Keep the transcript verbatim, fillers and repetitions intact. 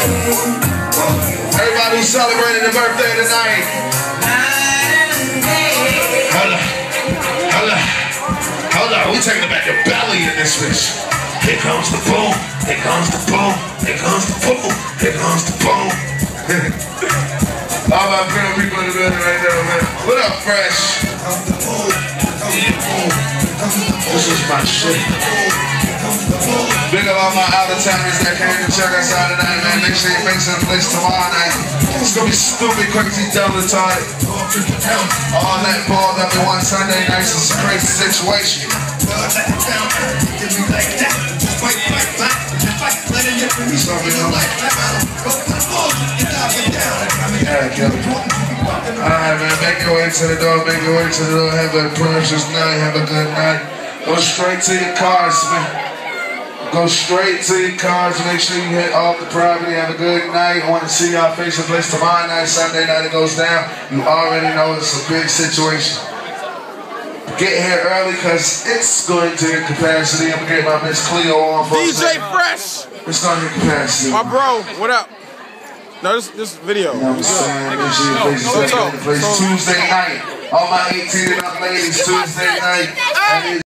Everybody who's celebrating their birthday tonight. Hold up. Hold up. Hold up. We taking it back to belly in this bitch. Here comes the boom. Here comes the boom. Here comes the boom. Here comes the boom. All my good people in the building right there, man. What up, Fresh? This is my shit. Big up all my out-of-towners that came to check us out tonight, man. Make sure you make some place tomorrow night. It's gonna be stupid, crazy, dumb, retarded. All that ball up in one Sunday night is a crazy situation. Alright, man, make your way to the door, make your way to the door, have a precious night, have a good night. Go straight to your cars, man. Go straight to your cars, make sure you hit off the property, have a good night. I want to see y'all face to place tomorrow night, Sunday night it goes down. You already know it's a big situation. Get here early because it's going to hit capacity. I'm going to get my Miss Cleo on for D J Fresh! It's going to hit capacity. My bro, what up? No, this this video. You know what I'm saying? Make sure you face to place Tuesday night. All my eighteen and up ladies, Tuesday night.